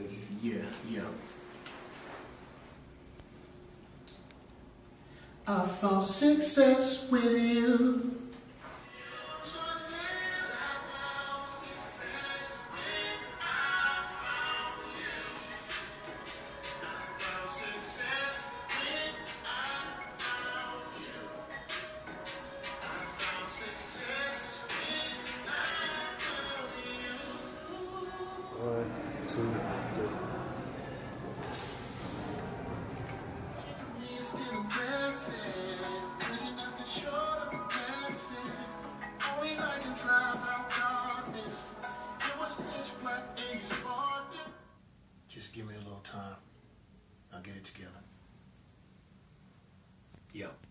Yeah, yeah. I found success with you. One, two, three. Just give me a little time. I'll get it together. Yep.